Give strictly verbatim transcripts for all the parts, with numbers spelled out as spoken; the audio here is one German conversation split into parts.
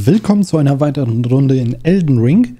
Willkommen zu einer weiteren Runde in Elden Ring.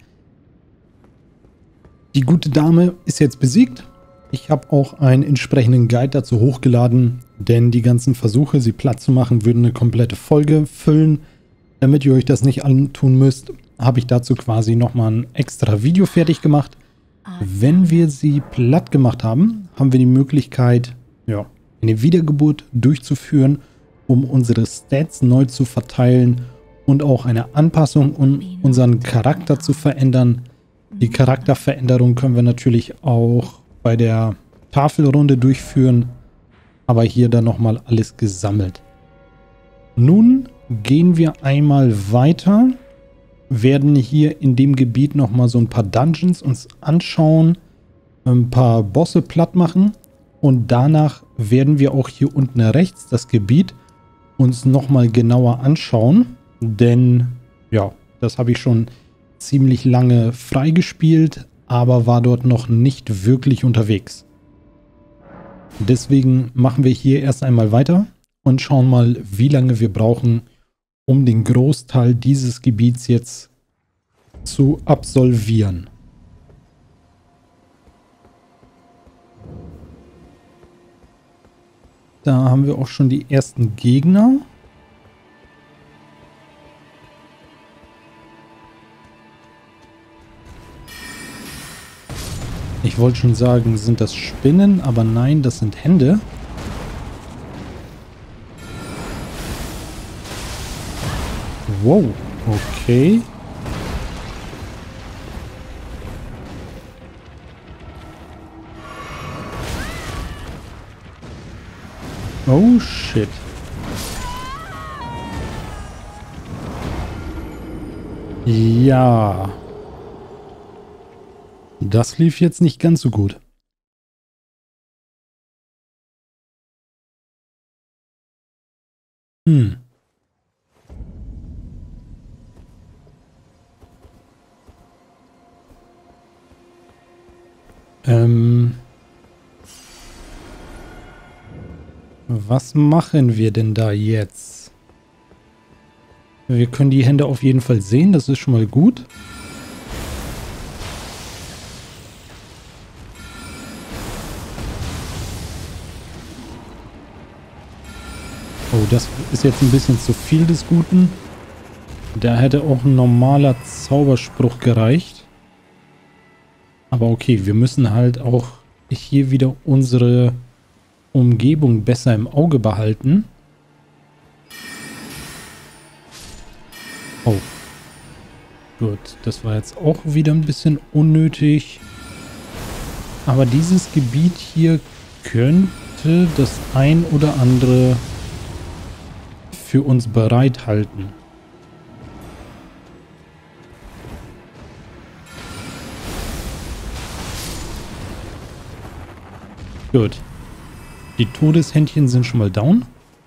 Die gute Dame ist jetzt besiegt. Ich habe auch einen entsprechenden Guide dazu hochgeladen, denn die ganzen Versuche, sie platt zu machen, würden eine komplette Folge füllen. Damit ihr euch das nicht antun müsst, habe ich dazu quasi nochmal ein extra Video fertig gemacht. Wenn wir sie platt gemacht haben, haben wir die Möglichkeit, ja, eine Wiedergeburt durchzuführen, um unsere Stats neu zu verteilen und auch eine Anpassung, um unseren Charakter zu verändern. Die Charakterveränderung können wir natürlich auch bei der Tafelrunde durchführen, aber hier dann nochmal alles gesammelt. Nun gehen wir einmal weiter, werden hier in dem Gebiet nochmal so ein paar Dungeons uns anschauen, ein paar Bosse platt machen und danach werden wir auch hier unten rechts das Gebiet uns nochmal genauer anschauen. Denn, ja, das habe ich schon ziemlich lange freigespielt, aber war dort noch nicht wirklich unterwegs. Deswegen machen wir hier erst einmal weiter und schauen mal, wie lange wir brauchen, um den Großteil dieses Gebiets jetzt zu absolvieren. Da haben wir auch schon die ersten Gegner. Ich wollte schon sagen, sind das Spinnen, aber nein, das sind Hände. Wow, okay. Oh shit. Ja. Das lief jetzt nicht ganz so gut. Hm. Ähm. Was machen wir denn da jetzt? Wir können die Hände auf jeden Fall sehen, das ist schon mal gut. Oh, das ist jetzt ein bisschen zu viel des Guten. Da hätte auch ein normaler Zauberspruch gereicht. Aber okay, wir müssen halt auch hier wieder unsere Umgebung besser im Auge behalten. Oh. Gut, das war jetzt auch wieder ein bisschen unnötig. Aber dieses Gebiet hier könnte das ein oder andere für uns bereithalten. Gut. Die Todeshändchen sind schon mal down.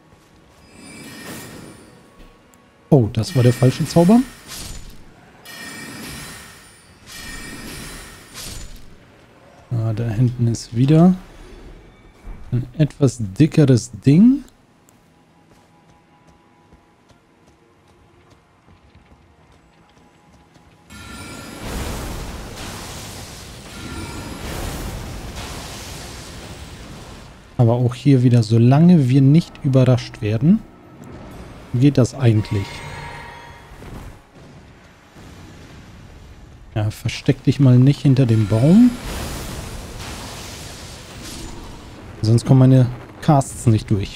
Oh, das war der falsche Zauber. Ah, da hinten ist wieder ein etwas dickeres Ding. Aber auch hier wieder, solange wir nicht überrascht werden, geht das eigentlich. Ja, versteck dich mal nicht hinter dem Baum. Sonst kommen meine Casts nicht durch.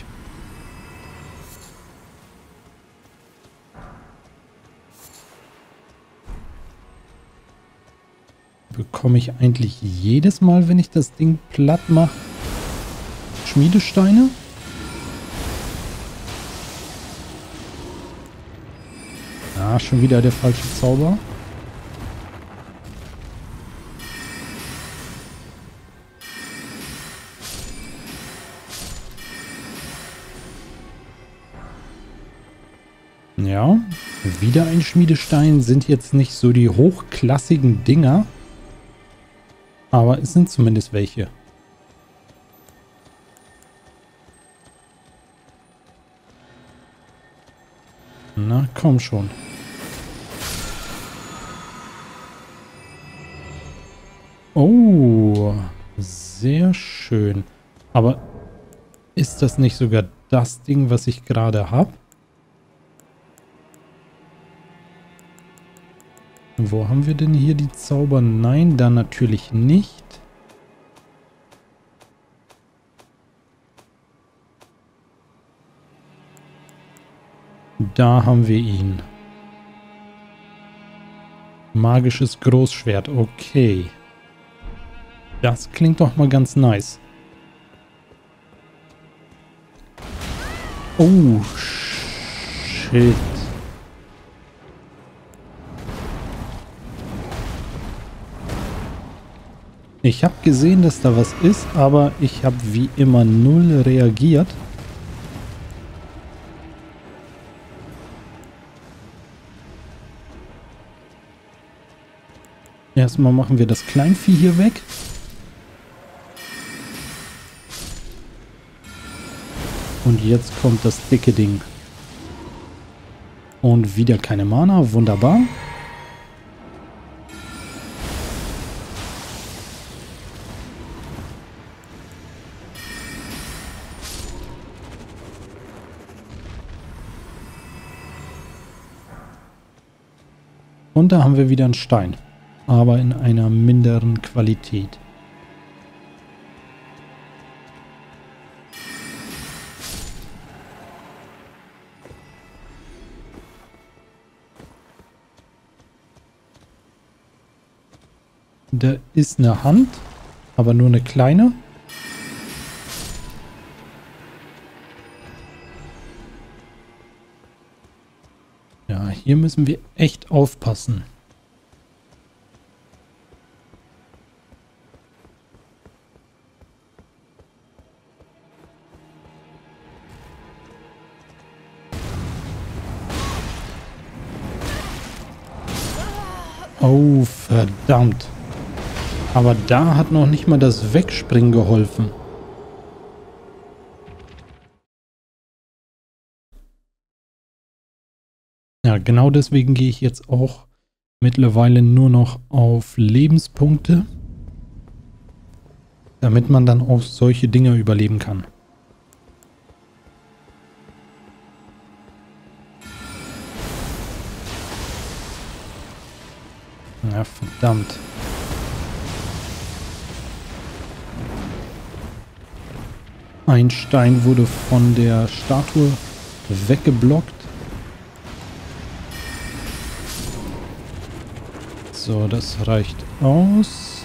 Bekomme ich eigentlich jedes Mal, wenn ich das Ding platt mache, Schmiedesteine? Ah, schon wieder der falsche Zauber. Ja, wieder ein Schmiedestein. Sind jetzt nicht so die hochklassigen Dinger, aber es sind zumindest welche. Na, komm schon. Oh, sehr schön. Aber ist das nicht sogar das Ding, was ich gerade habe? Wo haben wir denn hier die Zauber? Nein, da natürlich nicht. Da haben wir ihn. Magisches Großschwert, okay. Das klingt doch mal ganz nice. Oh, shit. Ich habe gesehen, dass da was ist, aber ich habe wie immer null reagiert. Erstmal machen wir das Kleinvieh hier weg. Und jetzt kommt das dicke Ding. Und wieder keine Mana, wunderbar. Und da haben wir wieder einen Stein, aber in einer minderen Qualität. Da ist eine Hand, aber nur eine kleine. Ja, hier müssen wir echt aufpassen. Oh, verdammt. Aber da hat noch nicht mal das Wegspringen geholfen. Ja, genau deswegen gehe ich jetzt auch mittlerweile nur noch auf Lebenspunkte, damit man dann auch solche Dinge überleben kann. Ja, verdammt. Ein Stein wurde von der Statue weggeblockt. So, das reicht aus.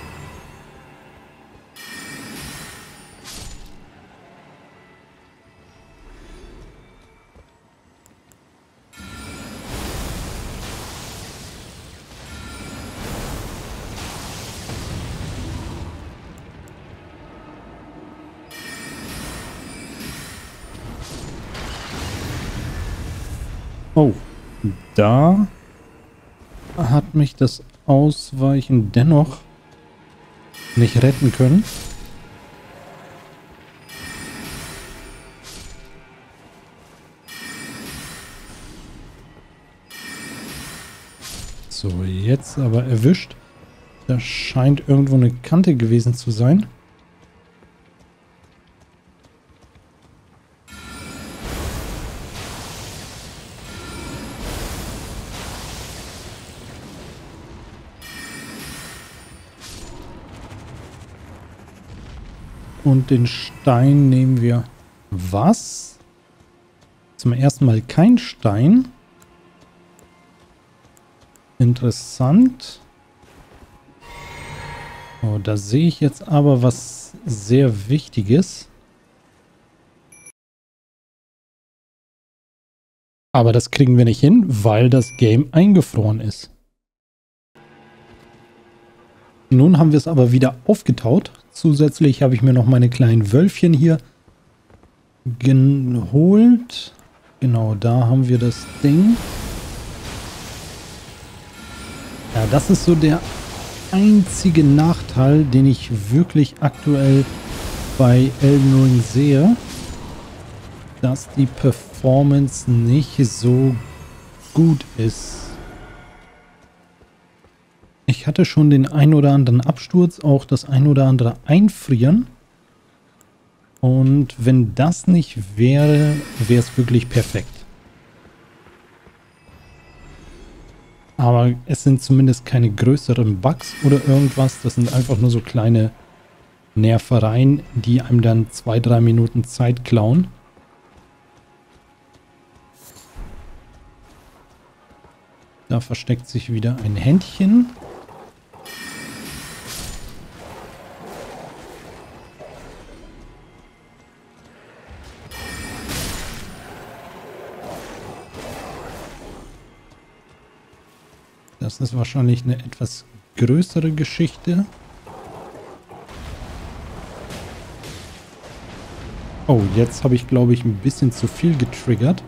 Oh, da hat mich das Ausweichen dennoch nicht retten können. So, jetzt aber erwischt. Da scheint irgendwo eine Kante gewesen zu sein. Und den Stein nehmen wir. Was? Zum ersten Mal kein Stein. Interessant. Oh, da sehe ich jetzt aber was sehr Wichtiges. Aber das kriegen wir nicht hin, weil das Game eingefroren ist. Nun haben wir es aber wieder aufgetaut. Zusätzlich habe ich mir noch meine kleinen Wölfchen hier geholt. Genau, da haben wir das Ding. Ja, das ist so der einzige Nachteil, den ich wirklich aktuell bei Elden Ring sehe. Dass die Performance nicht so gut ist. Ich hatte schon den ein oder anderen Absturz, auch das ein oder andere Einfrieren. Und wenn das nicht wäre, wäre es wirklich perfekt. Aber es sind zumindest keine größeren Bugs oder irgendwas. Das sind einfach nur so kleine Nervereien, die einem dann zwei, drei Minuten Zeit klauen. Da versteckt sich wieder ein Händchen. Das ist wahrscheinlich eine etwas größere Geschichte. Oh, jetzt habe ich, glaube ich, ein bisschen zu viel getriggert.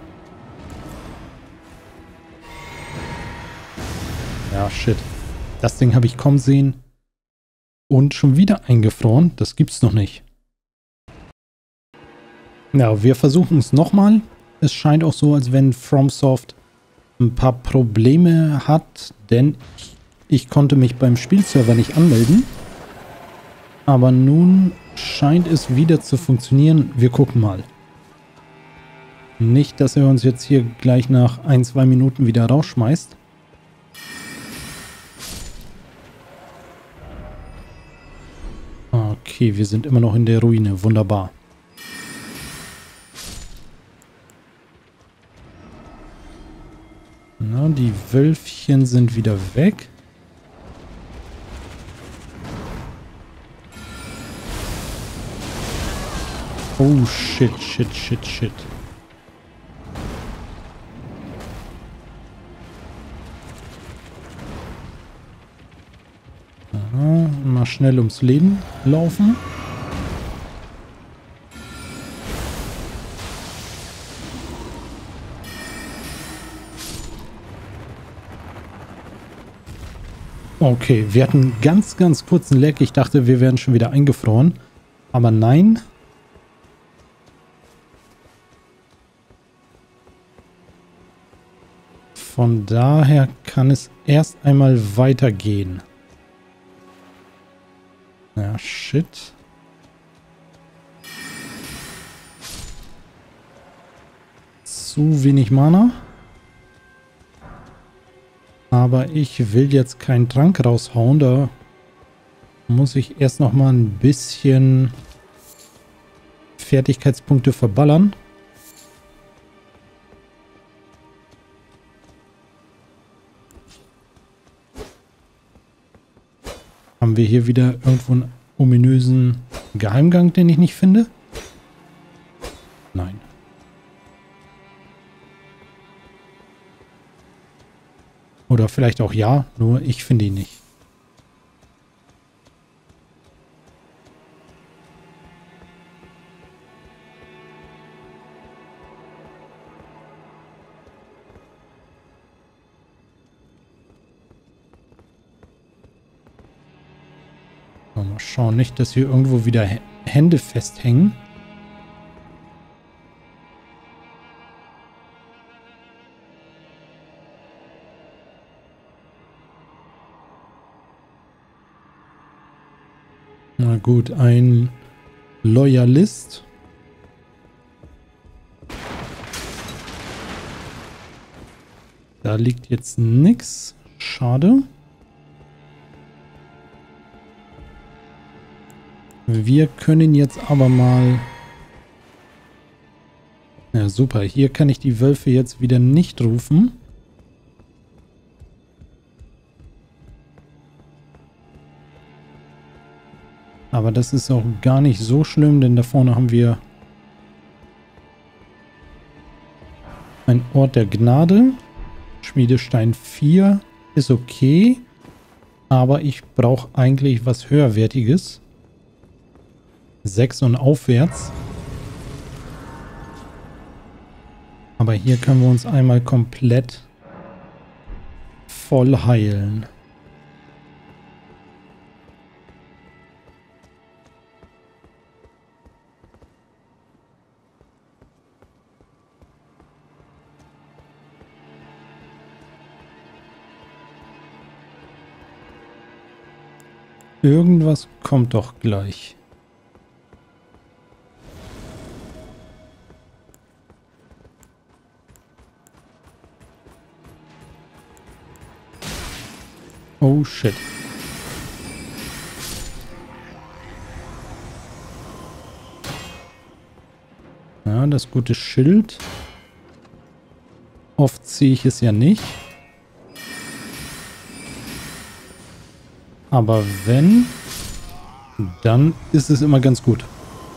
Ja, shit. Das Ding habe ich kommen sehen. Und schon wieder eingefroren. Das gibt's noch nicht. Ja, wir versuchen es nochmal. Es scheint auch so, als wenn FromSoft ein paar Probleme hat, denn ich, ich konnte mich beim Spielserver nicht anmelden. Aber nun scheint es wieder zu funktionieren. Wir gucken mal. Nicht, dass er uns jetzt hier gleich nach ein, zwei Minuten wieder rausschmeißt. Okay, wir sind immer noch in der Ruine. Wunderbar. Na, die Wölfchen sind wieder weg. Oh, shit, shit, shit, shit. Aha, mal schnell ums Leben laufen. Okay, wir hatten ganz, ganz kurzen Leck. Ich dachte, wir wären schon wieder eingefroren. Aber nein. Von daher kann es erst einmal weitergehen. Ja, shit. Zu wenig Mana. Aber ich will jetzt keinen Trank raushauen. Da muss ich erst noch mal ein bisschen Fertigkeitspunkte verballern. Haben wir hier wieder irgendwo einen ominösen Geheimgang, den ich nicht finde? Nein. Oder vielleicht auch ja, nur ich finde ihn nicht. Mal schauen, nicht, dass hier irgendwo wieder Hände festhängen. Na gut, ein Loyalist. Da liegt jetzt nichts. Schade. Wir können jetzt aber mal... Ja, super. Hier kann ich die Wölfe jetzt wieder nicht rufen. Aber das ist auch gar nicht so schlimm, denn da vorne haben wir ein Ort der Gnade. Schmiedestein vier ist okay. Aber ich brauche eigentlich was höherwertiges. sechs und aufwärts. Aber hier können wir uns einmal komplett voll heilen. Irgendwas kommt doch gleich. Oh shit. Ja, das gute Schild. Oft sehe ich es ja nicht. Aber wenn, dann ist es immer ganz gut.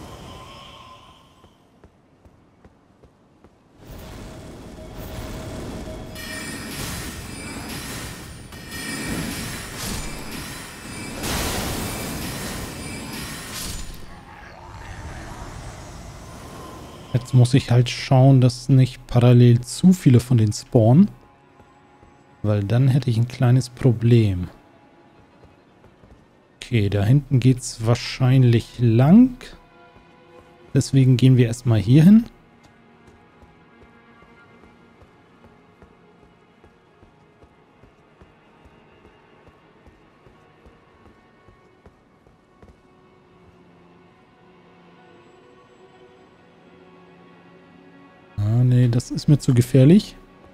Jetzt muss ich halt schauen, dass nicht parallel zu viele von den spawnen. Weil dann hätte ich ein kleines Problem. Okay, da hinten geht es wahrscheinlich lang. Deswegen gehen wir erstmal hier hin. Ah, nee, das ist mir zu gefährlich.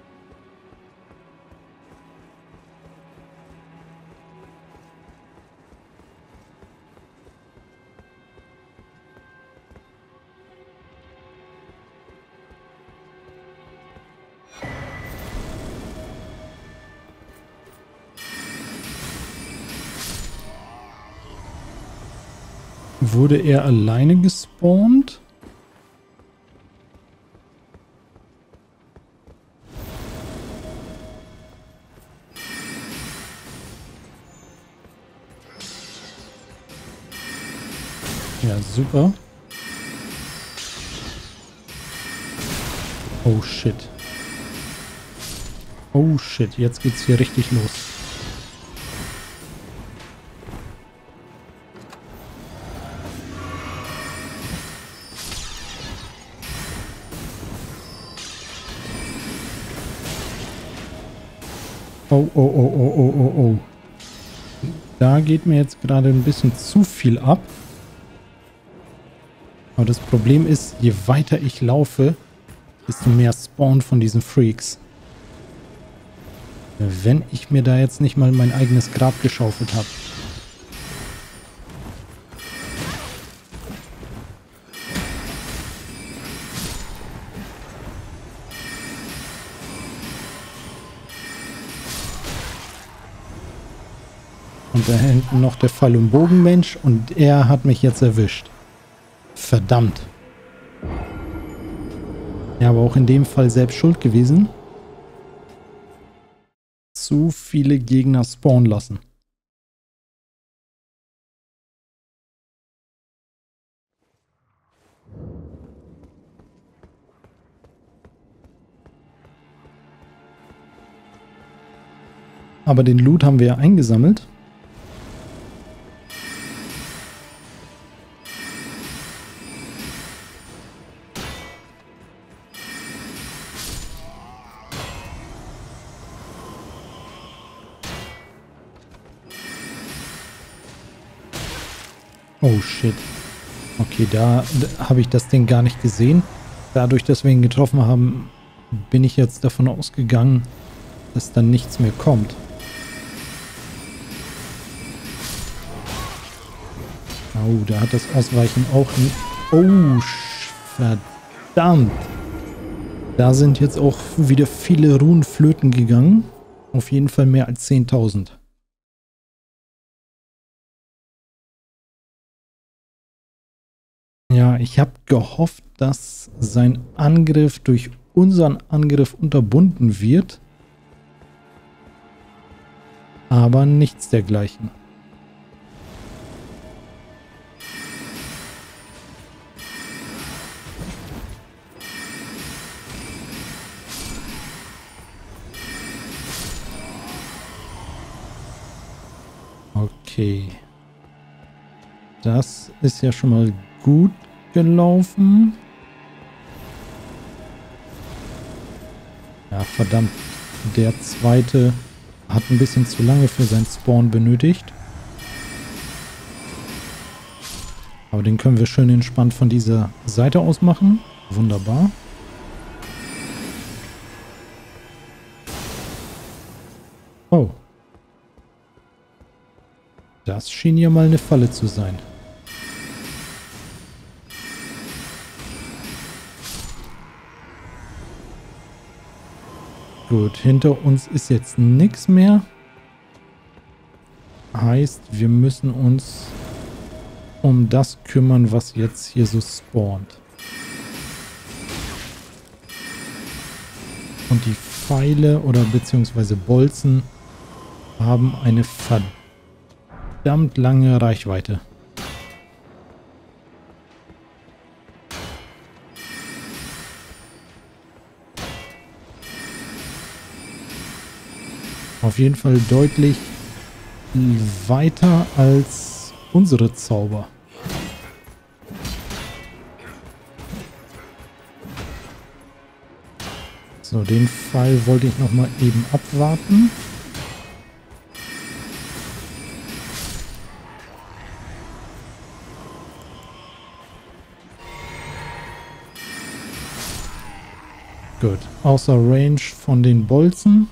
Wurde er alleine gespawnt? Ja, super. Oh shit. Oh shit, jetzt geht's hier richtig los. Oh, oh, oh, oh, oh, oh, oh. Da geht mir jetzt gerade ein bisschen zu viel ab. Aber das Problem ist, je weiter ich laufe, desto mehr Spawn von diesen Freaks. Wenn ich mir da jetzt nicht mal mein eigenes Grab geschaufelt habe. Und da hinten noch der Pfeil- und Bogenmensch und er hat mich jetzt erwischt. Verdammt. Ja, aber auch in dem Fall selbst schuld gewesen. Zu viele Gegner spawnen lassen. Aber den Loot haben wir ja eingesammelt. Oh shit. Okay, da, da habe ich das Ding gar nicht gesehen. Dadurch, dass wir ihn getroffen haben, bin ich jetzt davon ausgegangen, dass dann nichts mehr kommt. Oh, da hat das Ausweichen auch nicht... Oh, verdammt. Da sind jetzt auch wieder viele Runen flöten gegangen. Auf jeden Fall mehr als zehntausend. Ja, ich habe gehofft, dass sein Angriff durch unseren Angriff unterbunden wird. Aber nichts dergleichen. Okay. Das ist ja schon mal gut gelaufen. Ja, verdammt. Der zweite hat ein bisschen zu lange für sein Spawn benötigt. Aber den können wir schön entspannt von dieser Seite aus machen. Wunderbar. Oh. Das schien ja mal eine Falle zu sein. Gut, hinter uns ist jetzt nichts mehr. Heißt, wir müssen uns um das kümmern, was jetzt hier so spawnt. Und die Pfeile oder beziehungsweise Bolzen haben eine verdammt lange Reichweite. Auf jeden Fall deutlich weiter als unsere Zauber. So, den Fall wollte ich noch mal eben abwarten. Gut, außer Range von den Bolzen.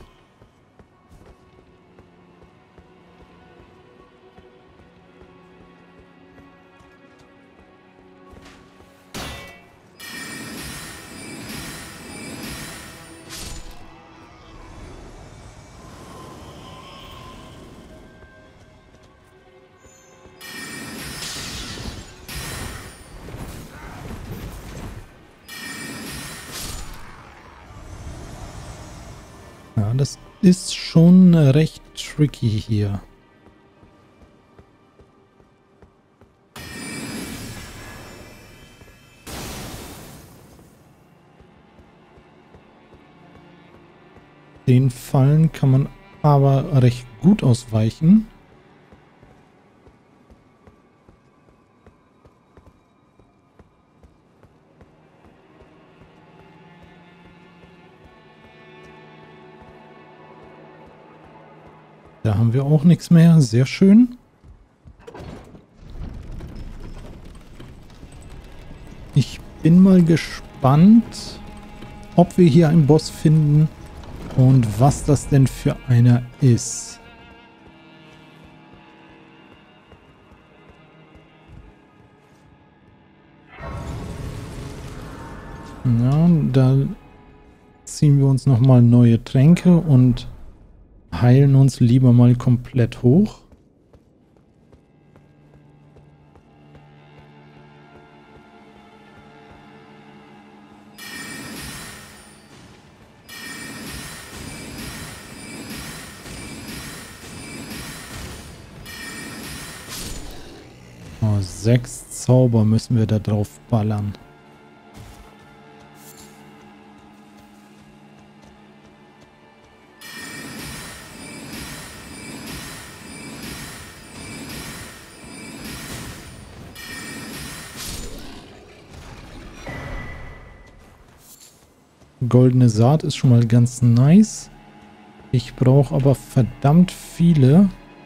Ja, das ist schon recht tricky hier. Den Fallen kann man aber recht gut ausweichen. Da haben wir auch nichts mehr. Sehr schön. Ich bin mal gespannt, ob wir hier einen Boss finden und was das denn für einer ist. Ja, da ziehen wir uns nochmal neue Tränke und heilen uns lieber mal komplett hoch. Oh, sechs Zauber müssen wir da drauf ballern. Goldene Saat ist schon mal ganz nice. Ich brauche aber verdammt viele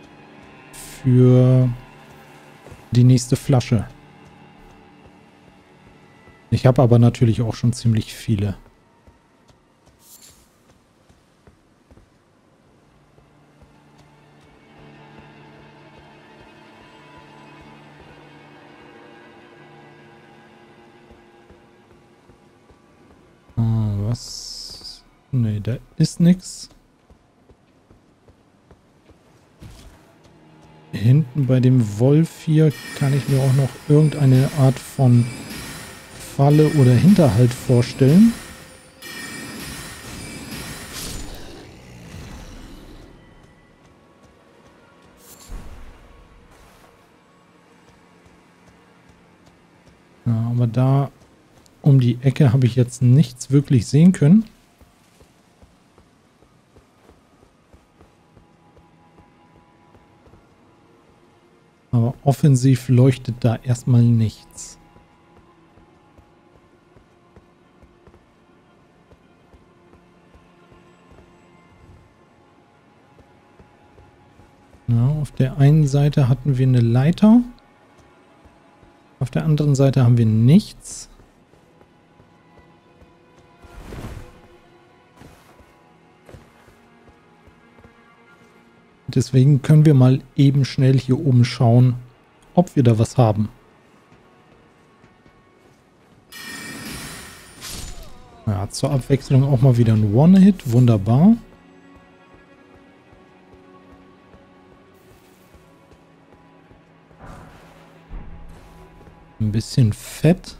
für die nächste Flasche. Ich habe aber natürlich auch schon ziemlich viele. Was? Ne, da ist nichts. Hinten bei dem Wolf hier kann ich mir auch noch irgendeine Art von Falle oder Hinterhalt vorstellen. Ja, aber da um die Ecke habe ich jetzt nichts wirklich sehen können. Aber offensiv leuchtet da erstmal nichts. Ja, auf der einen Seite hatten wir eine Leiter. Auf der anderen Seite haben wir nichts. Deswegen können wir mal eben schnell hier oben schauen, ob wir da was haben. Ja, zur Abwechslung auch mal wieder ein One-Hit. Wunderbar. Ein bisschen Fett.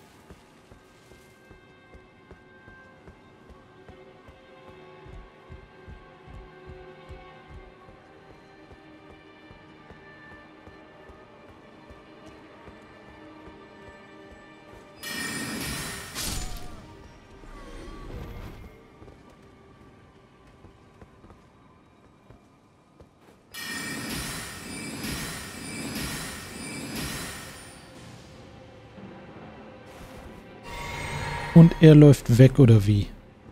Und er läuft weg, oder wie?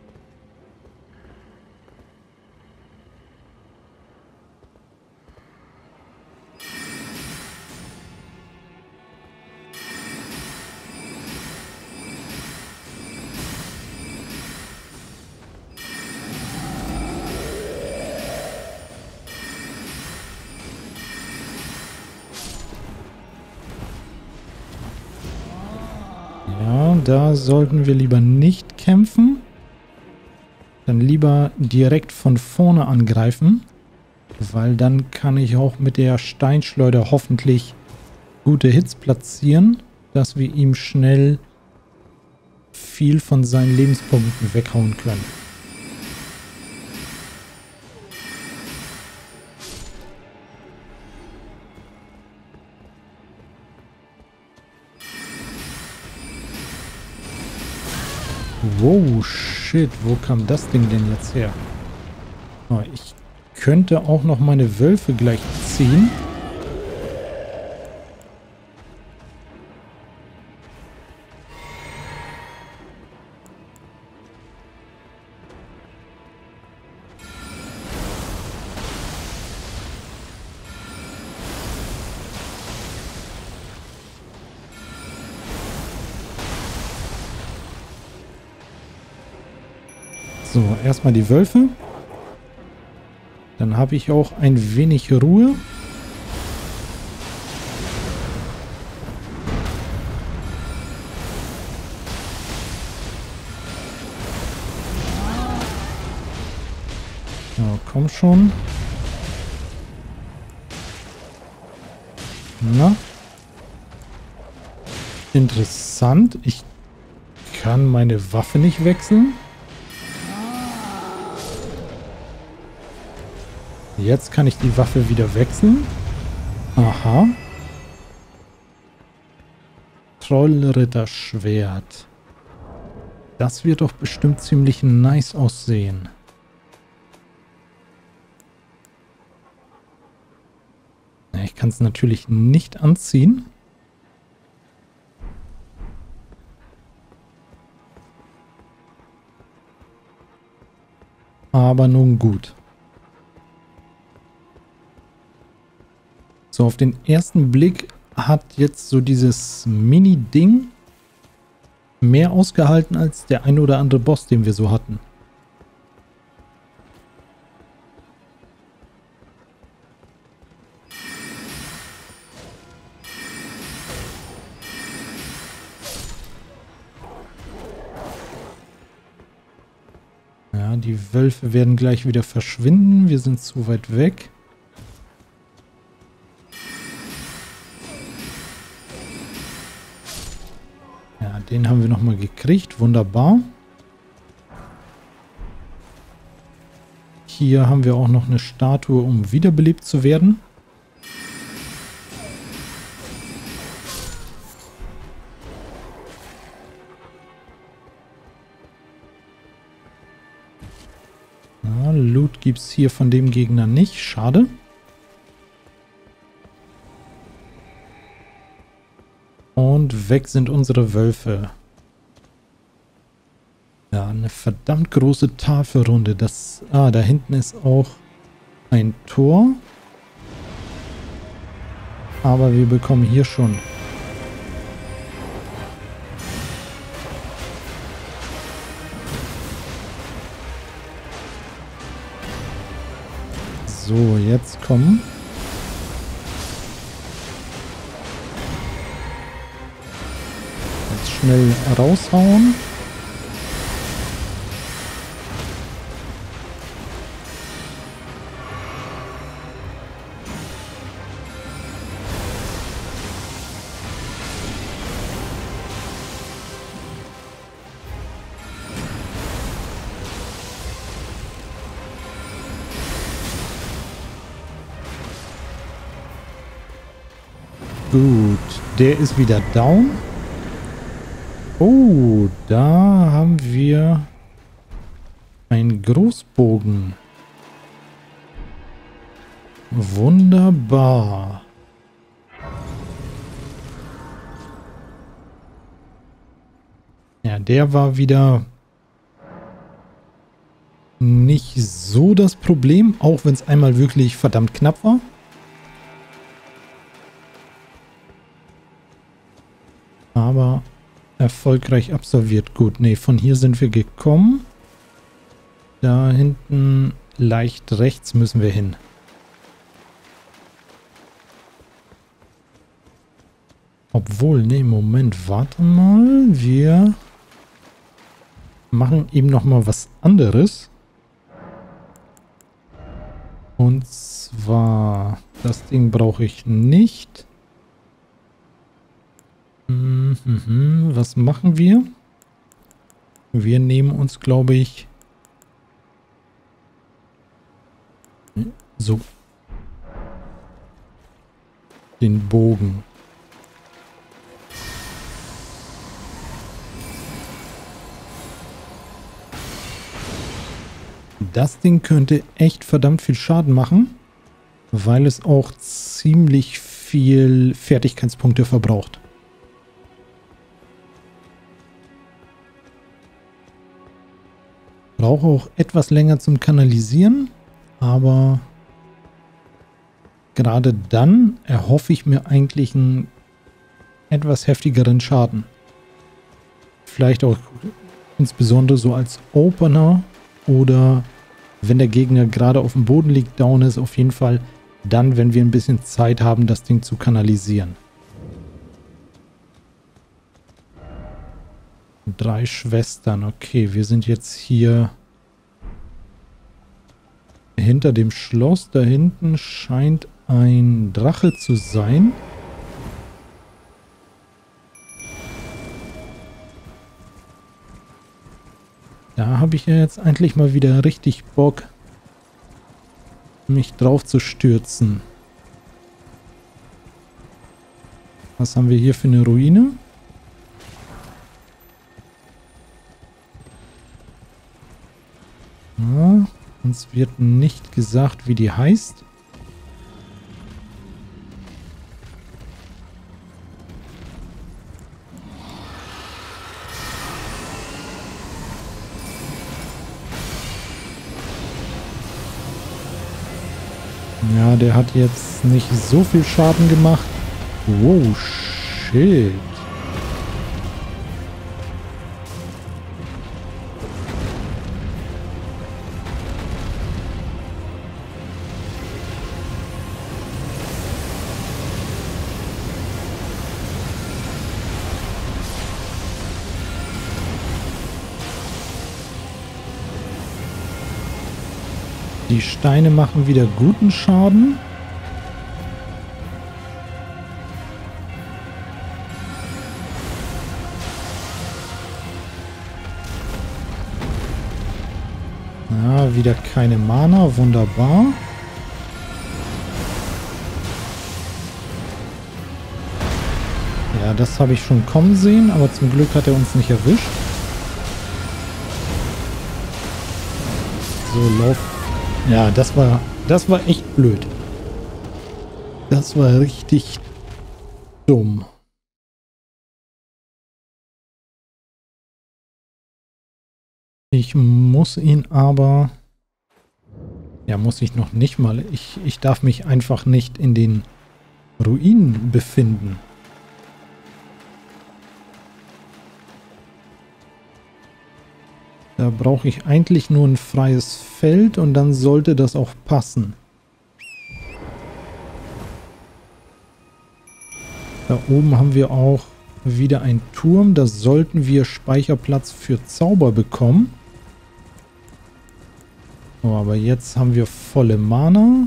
Ja, da sollten wir lieber nicht kämpfen. Dann lieber direkt von vorne angreifen. Weil dann kann ich auch mit der Steinschleuder hoffentlich gute Hits platzieren, dass wir ihm schnell viel von seinen Lebenspunkten weghauen können. Wow, shit, wo kam das Ding denn jetzt her? Oh, ich könnte auch noch meine Wölfe gleich ziehen. So, erstmal die Wölfe. Dann habe ich auch ein wenig Ruhe. So, komm schon. Na? Interessant. Ich kann meine Waffe nicht wechseln. Jetzt kann ich die Waffe wieder wechseln. Aha. Trollritterschwert. Das wird doch bestimmt ziemlich nice aussehen. Ich kann es natürlich nicht anziehen. Aber nun gut. So, auf den ersten Blick hat jetzt so dieses Mini-Ding mehr ausgehalten als der ein oder andere Boss, den wir so hatten. Ja, die Wölfe werden gleich wieder verschwinden. Wir sind zu weit weg. Ja, den haben wir nochmal gekriegt. Wunderbar. Hier haben wir auch noch eine Statue, um wiederbelebt zu werden. Ja, Loot gibt es hier von dem Gegner nicht. Schade. Und weg sind unsere Wölfe. Ja, eine verdammt große Tafelrunde. Das, ah, da hinten ist auch ein Tor. Aber wir bekommen hier schon So, jetzt kommen. Jetzt schnell raushauen. Gut, der ist wieder down. Oh, da haben wir einen Großbogen. Wunderbar. Ja, der war wieder nicht so das Problem, auch wenn es einmal wirklich verdammt knapp war. Aber erfolgreich absolviert. Gut, nee, von hier sind wir gekommen. Da hinten leicht rechts müssen wir hin. Obwohl, nee, Moment, warte mal. Wir machen eben noch mal was anderes. Und zwar, das Ding brauche ich nicht. Mhm, was machen wir? Wir nehmen uns, glaube ich, so den Bogen. Das Ding könnte echt verdammt viel Schaden machen, weil es auch ziemlich viel Fertigkeitspunkte verbraucht. Brauche auch etwas länger zum Kanalisieren, aber gerade dann erhoffe ich mir eigentlich einen etwas heftigeren Schaden. Vielleicht auch insbesondere so als Opener oder wenn der Gegner gerade auf dem Boden liegt, down ist, auf jeden Fall dann, wenn wir ein bisschen Zeit haben, das Ding zu kanalisieren. Drei Schwestern. Okay, wir sind jetzt hier hinter dem Schloss. Da hinten scheint ein Drache zu sein. Da habe ich ja jetzt eigentlich mal wieder richtig Bock, mich drauf zu stürzen. Was haben wir hier für eine Ruine? Ja, uns wird nicht gesagt, wie die heißt. Ja, der hat jetzt nicht so viel Schaden gemacht. Wow, shit. Die Steine machen wieder guten Schaden. Ja, wieder keine Mana. Wunderbar. Ja, das habe ich schon kommen sehen, aber zum Glück hat er uns nicht erwischt. So, lauf. Ja, das war, das war echt blöd. Das war richtig dumm. Ich muss ihn aber... Ja, muss ich noch nicht mal. Ich, ich darf mich einfach nicht in den Ruinen befinden. Da brauche ich eigentlich nur ein freies Feld und dann sollte das auch passen. Da oben haben wir auch wieder einen Turm. Da sollten wir Speicherplatz für Zauber bekommen. Oh, aber jetzt haben wir volle Mana.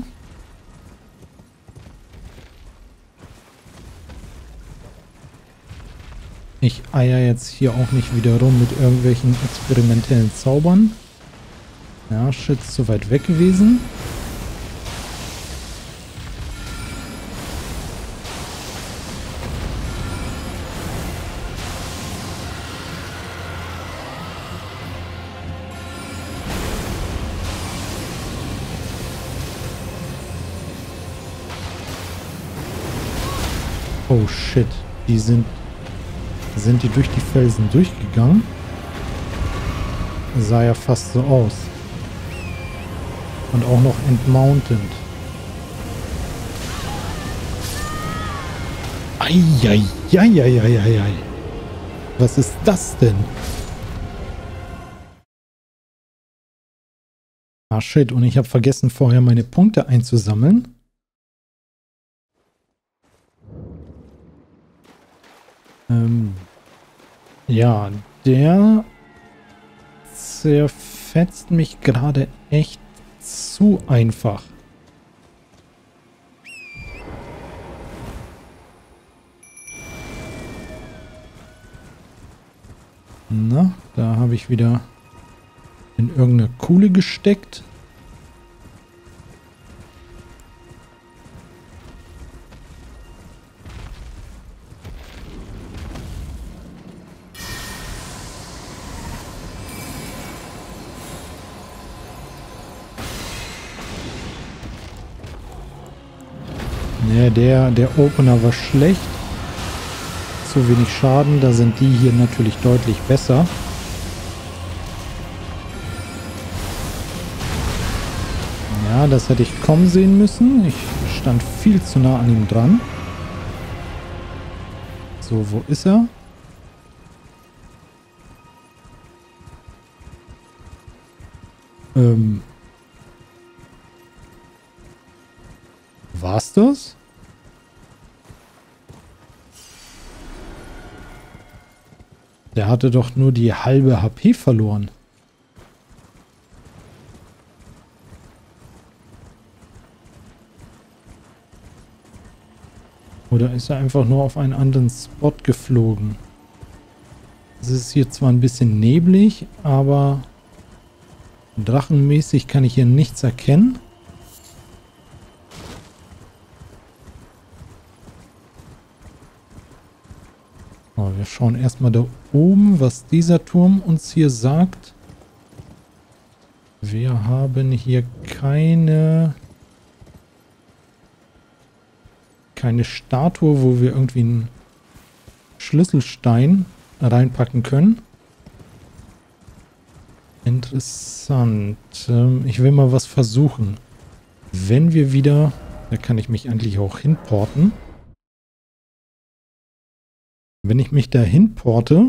Ich eier jetzt hier auch nicht wieder rum mit irgendwelchen experimentellen Zaubern. Ja, shit, ist zu weit weg gewesen. Oh shit, die sind, sind die durch die Felsen durchgegangen? Sah ja fast so aus. Und auch noch entmounted. Eieieiei. Was ist das denn? Ah shit, und ich habe vergessen vorher meine Punkte einzusammeln. Ähm, ja, der zerfetzt mich gerade echt zu einfach. Na, da habe ich wieder in irgendeine Kuhle gesteckt. Ne, der, der Opener war schlecht. Zu wenig Schaden. Da sind die hier natürlich deutlich besser. Ja, das hätte ich kommen sehen müssen. Ich stand viel zu nah an ihm dran. So, wo ist er? Ähm. War's das? Der hatte doch nur die halbe H P verloren. Oder ist er einfach nur auf einen anderen Spot geflogen? Es ist hier zwar ein bisschen neblig, aber drachenmäßig kann ich hier nichts erkennen. Oh, wir schauen erstmal da oben, was dieser Turm uns hier sagt. Wir haben hier keine... keine Statue, wo wir irgendwie einen Schlüsselstein reinpacken können. Interessant. Ich will mal was versuchen. Wenn wir wieder... Da kann ich mich eigentlich auch hinporten. Wenn ich mich da hinporte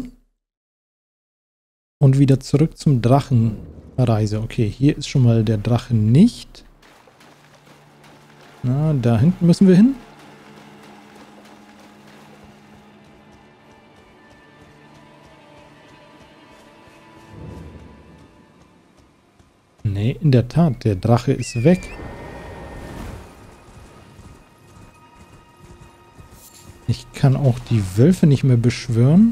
und wieder zurück zum Drachen reise. Okay, hier ist schon mal der Drache nicht. Na, da hinten müssen wir hin. Nee, in der Tat, der Drache ist weg. Ich kann auch die Wölfe nicht mehr beschwören.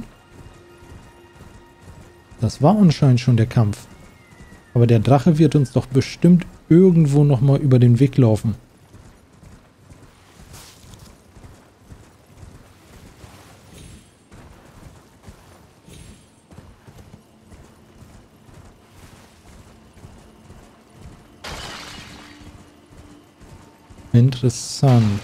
Das war anscheinend schon der Kampf. Aber der Drache wird uns doch bestimmt irgendwo nochmal über den Weg laufen. Interessant.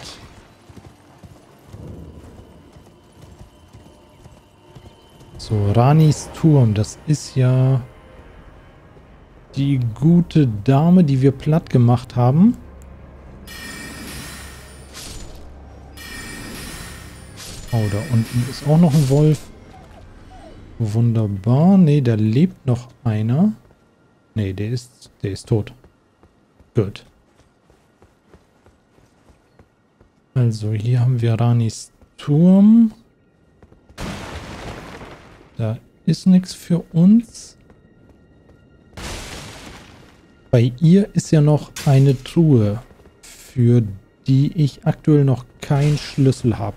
So, Ranis Turm, das ist ja die gute Dame, die wir platt gemacht haben. Oh, da unten ist auch noch ein Wolf. Wunderbar. Ne, da lebt noch einer. Ne, der ist, der ist tot. Gut. Also, hier haben wir Ranis Turm. Da ist nichts für uns. Bei ihr ist ja noch eine Truhe, für die ich aktuell noch keinen Schlüssel habe.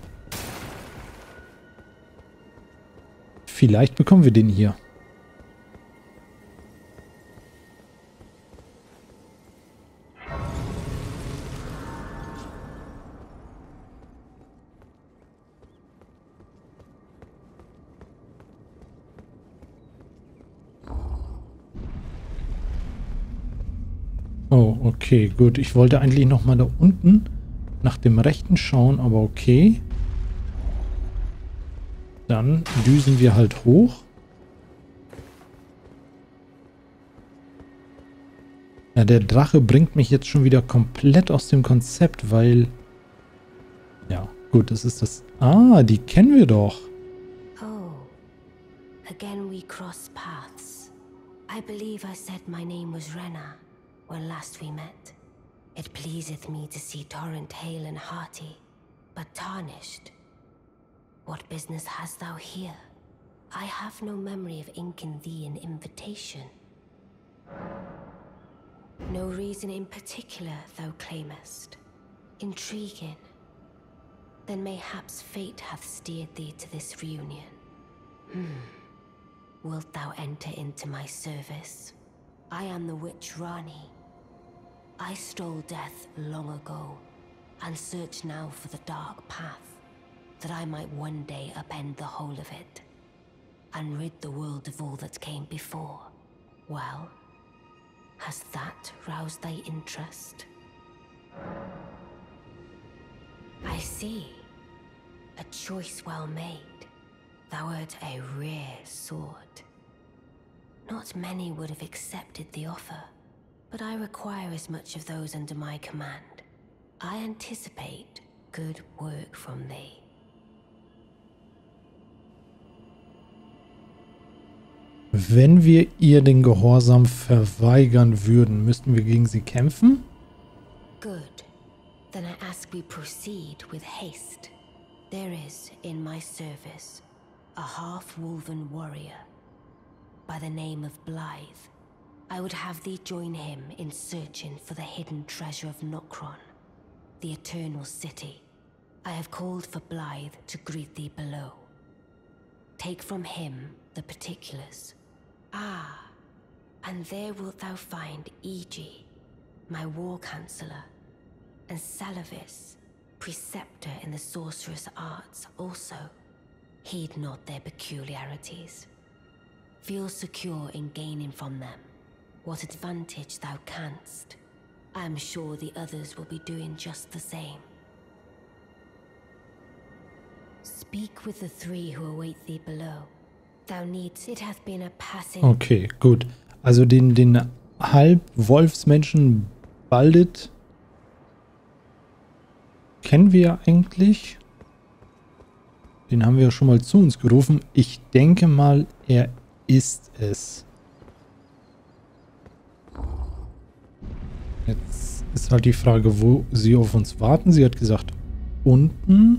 Vielleicht bekommen wir den hier. Oh, okay, gut. Ich wollte eigentlich noch mal da unten nach dem Rechten schauen, aber okay. Dann düsen wir halt hoch. Ja, der Drache bringt mich jetzt schon wieder komplett aus dem Konzept, weil... Ja, gut, das ist das... Ah, die kennen wir doch. Oh, again we cross paths. I believe I said my name was Rena when last we met. It pleaseth me to see Torrent hale and hearty, but tarnished. What business hast thou here? I have no memory of inking thee an invitation. No reason in particular thou claimest. Intriguing. Then mayhaps fate hath steered thee to this reunion. Hmm. Wilt thou enter into my service? I am the witch Rani. I stole death long ago, and search now for the dark path, that I might one day upend the whole of it, and rid the world of all that came before. Well, has that roused thy interest? I see. A choice well made. Thou art a rare sword. Not many would have accepted the offer, but I require as much of those under my command. I anticipate good work from thee. Wenn wir ihr den Gehorsam verweigern würden, müssten wir gegen sie kämpfen? Good. Then I ask we proceed with haste. There is, in my service, a half-wolven warrior by the name of Blythe. I would have thee join him in searching for the hidden treasure of Nokron, the Eternal City. I have called for Blythe to greet thee below. Take from him the particulars. Ah, and there wilt thou find Iji, my war counselor, and Salavis, preceptor in the sorcerous arts also. Heed not their peculiarities. Feel secure in gaining from them what advantage thou canst. I am sure the others will be doing just the same. Speak with the three who await thee below. Thou needst, it hath been a passing... Okay, gut. Also den, den Halb-Wolfsmenschen Baldit kennen wir ja eigentlich. Den haben wir ja schon mal zu uns gerufen. Ich denke mal, er ist es. Jetzt ist halt die Frage, wo sie auf uns warten. Sie hat gesagt, unten.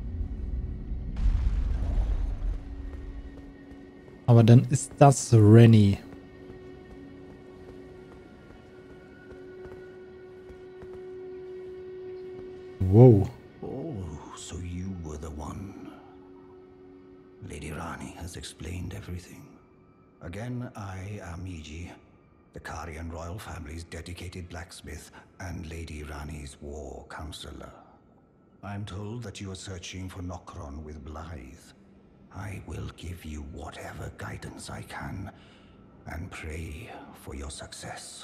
Aber dann ist das Rennie. Wow. Oh, so you were the one. Lady Rani has explained everything. Again, I am Iji, the Karian royal family's dedicated blacksmith and Lady Rani's war counselor. I'm told that you are searching for Nokron with Blythe. I will give you whatever guidance I can, and pray for your success.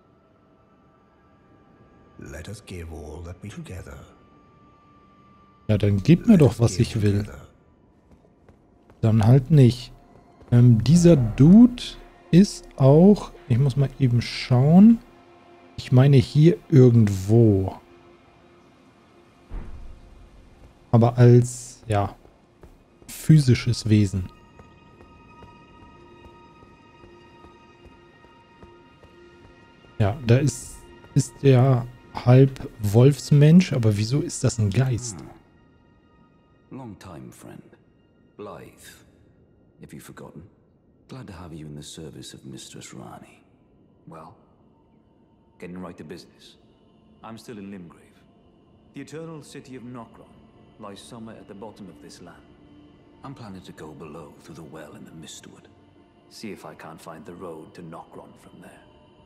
Let us give all that we together. Ja, dann gib mir doch, was ich will. Dann halt nicht. Ähm, dieser Dude ist auch... Ich muss mal eben schauen. Ich meine hier irgendwo. Aber als, ja, physisches Wesen. Ja, da ist, ist der halb Wolfsmensch, aber wieso ist das ein Geist? Long time, friend. Blythe. If you've forgotten. Glad to have you in the service of Mistress Rani. Well, getting right to business. I'm still in Limgrave. The eternal city of Nokron lies somewhere at the bottom of this land. I'm planning to go below through the well in the Mistwood. See if I can't find the road to Nokron from there.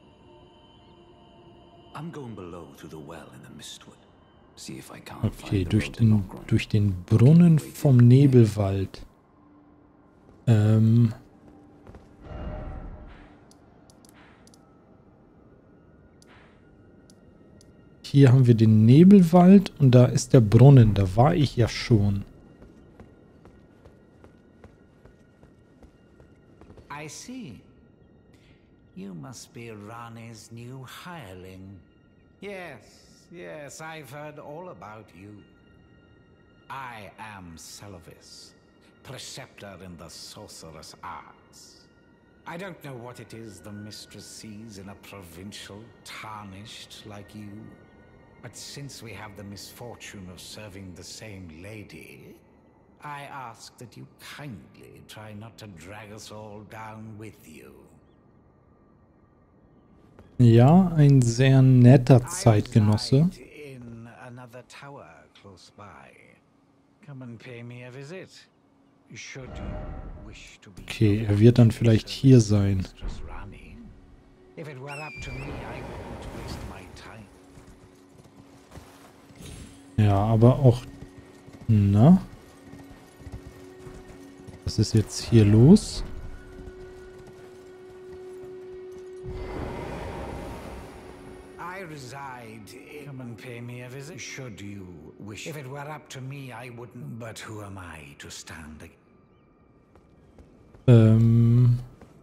I'm going below through the well in the Mistwood. See if I can't Okay, find the durch road to den, Nokron. durch den Brunnen vom Nebelwald. Ähm... Hier haben wir den Nebelwald und da ist der Brunnen. Da war ich ja schon. I see. You must be Rani's new hireling. Yes, yes, I've heard all about you. I am Selovis, preceptor in the sorcerous arts. I don't know what it is the mistress sees in a provincial tarnished like you. But since we have the misfortune of serving the same lady, I ask that you kindly try not to drag us all down with you. Ja, ein sehr netter Zeitgenosse. I reside in another tower close by. Come and pay me a visit. Should you wish to be Okay, er wird dann vielleicht hier sein. Mistress Rani. If it were up to me, I wouldn't waste my time. Ja, aber auch... Na? Was ist jetzt hier los? I reside in... Come and pay me a visit. Should you wish... If it were up to me, I wouldn't... But who am I to stand... Ähm...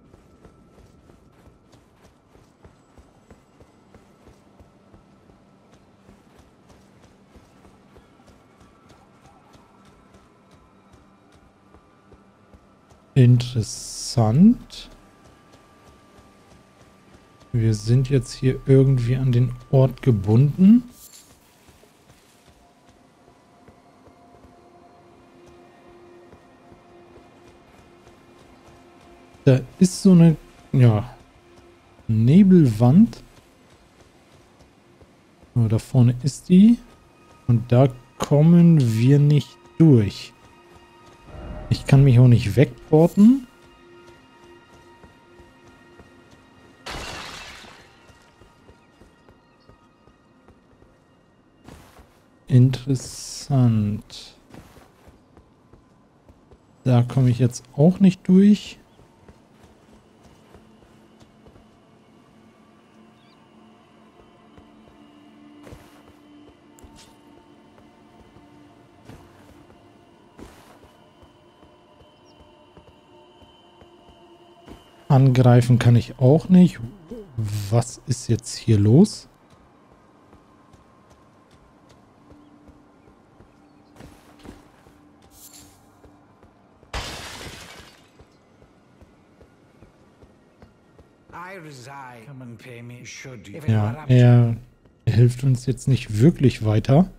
Interessant. Wir sind jetzt hier irgendwie an den Ort gebunden. Da ist so eine, ja, Nebelwand. Oh, da vorne ist die. Und da kommen wir nicht durch. Ich kann mich auch nicht wegporten. Interessant. Da komme ich jetzt auch nicht durch. Angreifen kann ich auch nicht. Was ist jetzt hier los? Ja, er, er hilft uns jetzt nicht wirklich weiter.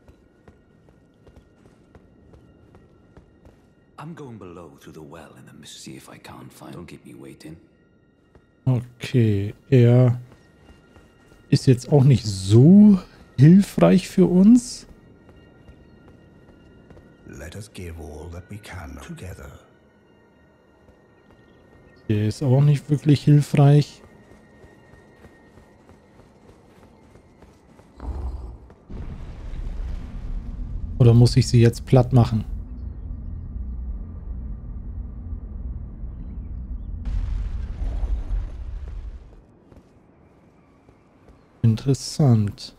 I'm going below through the well in the mist. See if I can't find. Don't keep me waiting. Okay, er ist jetzt auch nicht so hilfreich für uns. Let us give all that we can together. Er ist auch nicht wirklich hilfreich. Oder muss ich sie jetzt platt machen? Interessant.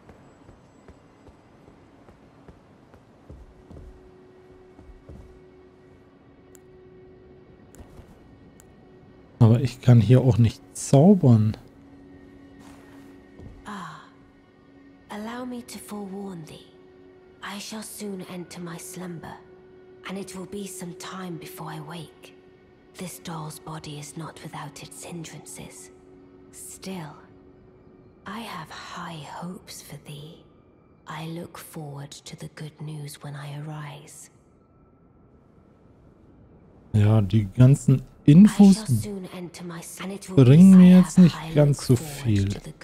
Aber ich kann hier auch nicht zaubern. Ah, allow me to forewarn thee. I shall soon enter my slumber, and it will be some time before I wake. This doll's body is not without its hindrances. Still, I have high hopes for thee. I look forward to the good news when I arise. Ja, die ganzen Infos bringen mir jetzt nicht ganz so viel.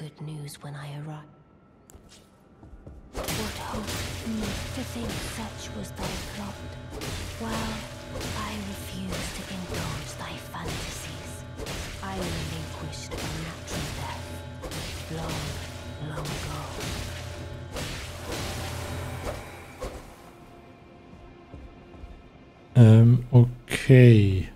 Ähm, okay.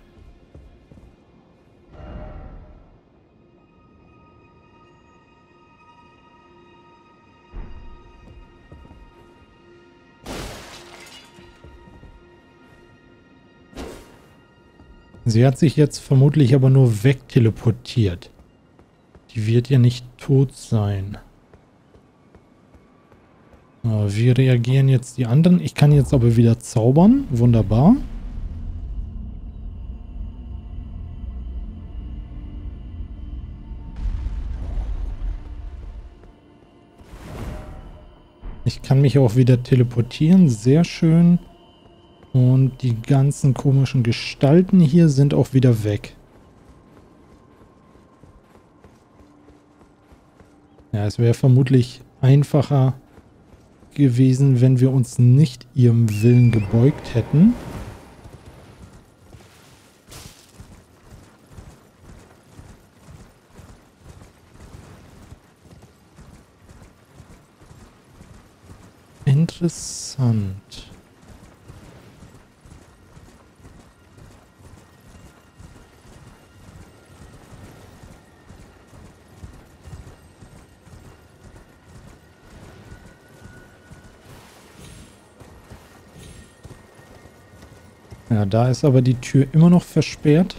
Sie hat sich jetzt vermutlich aber nur wegteleportiert. Die wird ja nicht tot sein. So, wie reagieren jetzt die anderen? Ich kann jetzt aber wieder zaubern. Wunderbar. Ich kann mich auch wieder teleportieren. Sehr schön. Und die ganzen komischen Gestalten hier sind auch wieder weg. Ja, es wäre vermutlich einfacher gewesen, wenn wir uns nicht ihrem Willen gebeugt hätten. Interessant. Ja, da ist aber die Tür immer noch versperrt.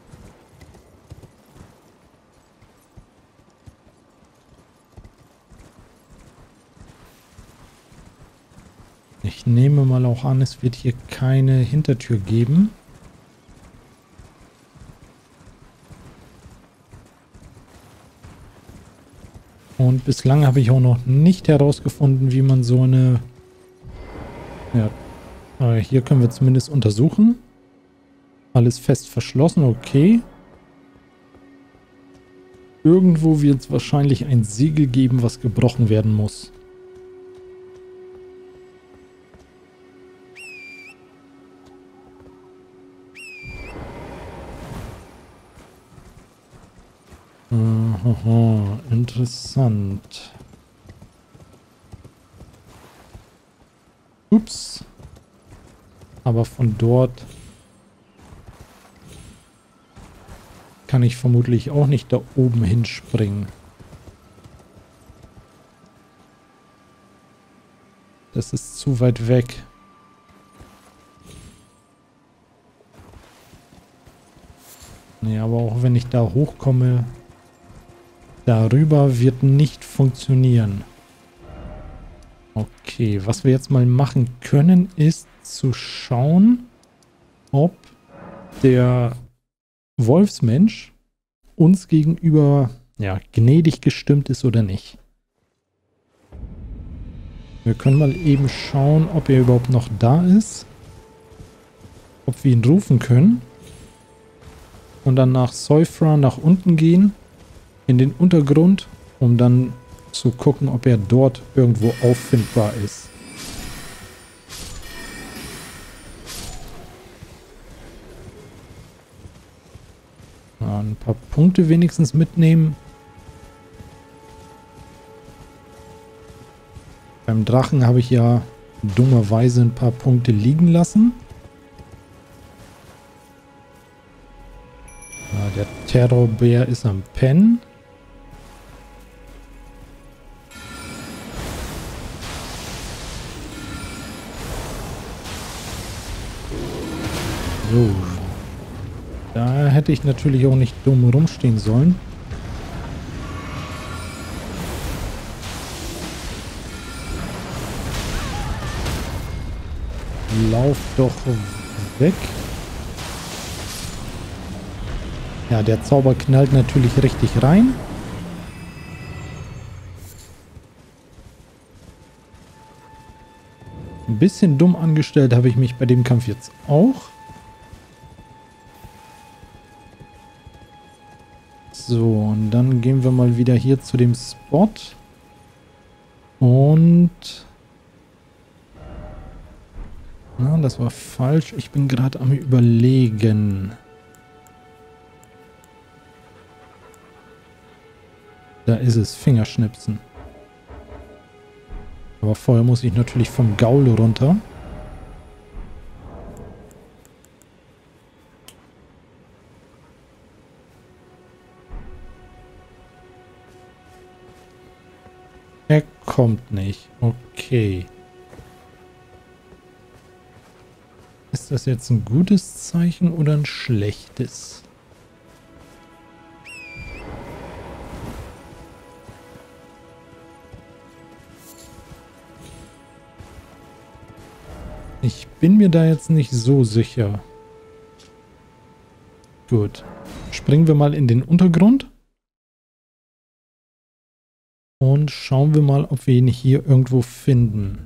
Ich nehme mal auch an, es wird hier keine Hintertür geben. Und bislang habe ich auch noch nicht herausgefunden, wie man so eine... Ja, äh, hier können wir zumindest untersuchen. Alles fest verschlossen, okay. Irgendwo wird es wahrscheinlich ein Siegel geben, was gebrochen werden muss. Aha, interessant. Ups. Aber von dort kann ich vermutlich auch nicht da oben hinspringen. Das ist zu weit weg. Nee, aber auch wenn ich da hochkomme, darüber wird nicht funktionieren. Okay, was wir jetzt mal machen können, ist zu schauen, ob der Wolfsmensch uns gegenüber ja, gnädig gestimmt ist oder nicht. Wir können mal eben schauen, ob er überhaupt noch da ist. Ob wir ihn rufen können. Und dann nach Seufra nach unten gehen. In den Untergrund, um dann zu gucken, ob er dort irgendwo auffindbar ist. Ja, ein paar Punkte wenigstens mitnehmen. Beim Drachen habe ich ja dummerweise ein paar Punkte liegen lassen. Ja, der Terrorbär ist am Pennen. So. Da hätte ich natürlich auch nicht dumm rumstehen sollen. Lauf doch weg. Ja, der Zauber knallt natürlich richtig rein. Ein bisschen dumm angestellt habe ich mich bei dem Kampf jetzt auch. So, und dann gehen wir mal wieder hier zu dem Spot. Und... Na, das war falsch. Ich bin gerade am Überlegen. Da ist es. Fingerschnipsen. Aber vorher muss ich natürlich vom Gaul runter. Er kommt nicht. Okay. Ist das jetzt ein gutes Zeichen oder ein schlechtes? Ich bin mir da jetzt nicht so sicher. Gut. Springen wir mal in den Untergrund. Und schauen wir mal, ob wir ihn hier irgendwo finden.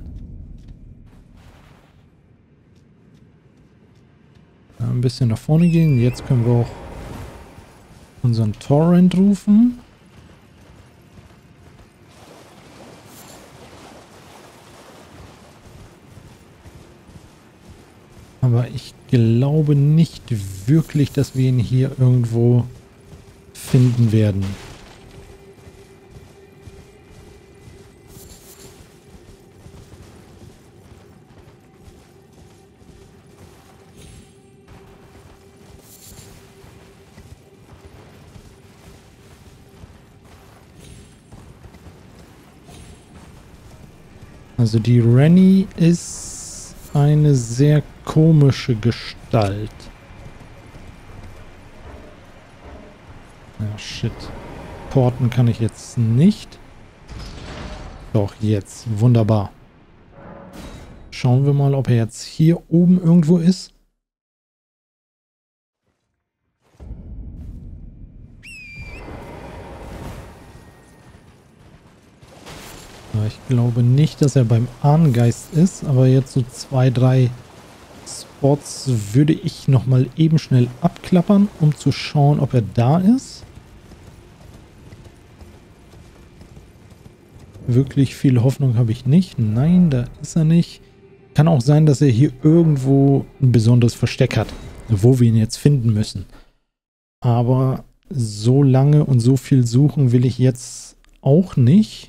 Ein bisschen nach vorne gehen. Jetzt können wir auch unseren Torrent rufen. Aber ich glaube nicht wirklich, dass wir ihn hier irgendwo finden werden. Also die Rennie ist eine sehr komische Gestalt. Ja, shit. Porten kann ich jetzt nicht. Doch, jetzt. Wunderbar. Schauen wir mal, ob er jetzt hier oben irgendwo ist. Ich glaube nicht, dass er beim Ahnengeist ist, aber jetzt so zwei, drei Spots würde ich nochmal eben schnell abklappern, um zu schauen, ob er da ist. Wirklich viel Hoffnung habe ich nicht. Nein, da ist er nicht. Kann auch sein, dass er hier irgendwo ein besonderes Versteck hat, wo wir ihn jetzt finden müssen. Aber so lange und so viel suchen will ich jetzt auch nicht.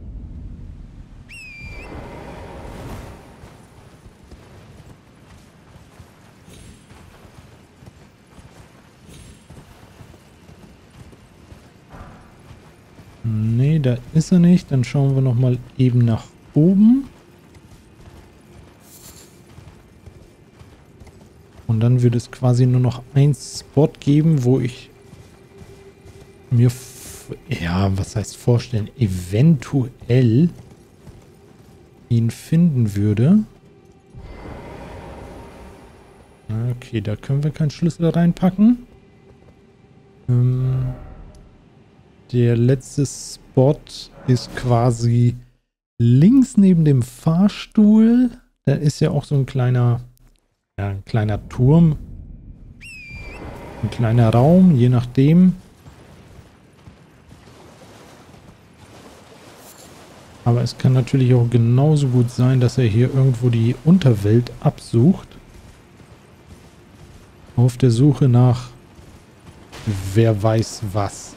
Nee, da ist er nicht. Dann schauen wir nochmal eben nach oben. Und dann würde es quasi nur noch einen Spot geben, wo ich mir, ja, was heißt vorstellen, eventuell ihn finden würde. Okay, da können wir keinen Schlüssel reinpacken. Ähm... Der letzte Spot ist quasi links neben dem Fahrstuhl. Da ist ja auch so ein kleiner, ja, ein kleiner Turm. Ein kleiner Raum, je nachdem. Aber es kann natürlich auch genauso gut sein, dass er hier irgendwo die Unterwelt absucht. Auf der Suche nach wer weiß was.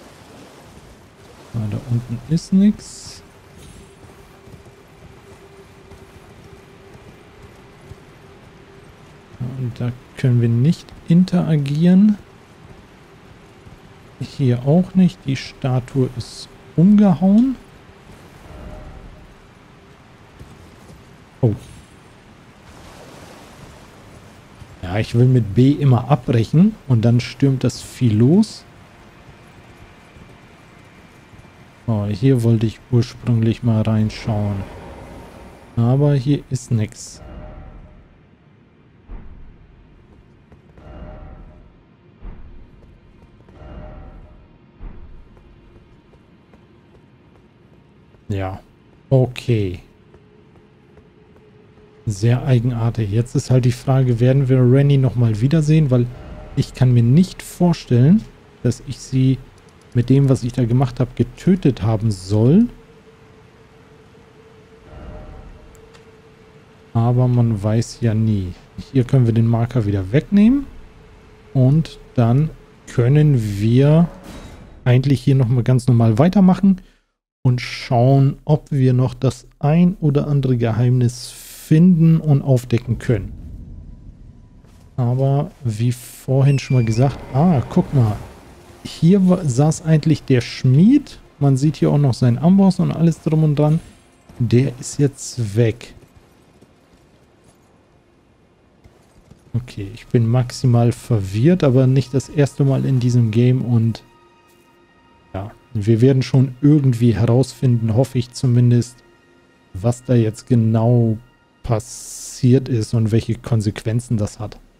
Da unten ist nichts. Und da können wir nicht interagieren. Hier auch nicht. Die Statue ist umgehauen. Oh. Ja, ich will mit B immer abbrechen und dann stürmt das Vieh los. Oh, hier wollte ich ursprünglich mal reinschauen. Aber hier ist nichts. Ja, okay. Sehr eigenartig. Jetzt ist halt die Frage, werden wir Rennie nochmal wiedersehen? Weil ich kann mir nicht vorstellen, dass ich sie mit dem, was ich da gemacht habe, getötet haben soll. Aber man weiß ja nie. Hier können wir den Marker wieder wegnehmen. Und dann können wir eigentlich hier nochmal ganz normal weitermachen und schauen, ob wir noch das ein oder andere Geheimnis finden und aufdecken können. Aber wie vorhin schon mal gesagt, ah, guck mal, hier saß eigentlich der Schmied. Man sieht hier auch noch seinen Amboss und alles drum und dran. Der ist jetzt weg. Okay, ich bin maximal verwirrt, aber nicht das erste Mal in diesem Game und ja, wir werden schon irgendwie herausfinden, hoffe ich zumindest, was da jetzt genau passiert ist und welche Konsequenzen das hat.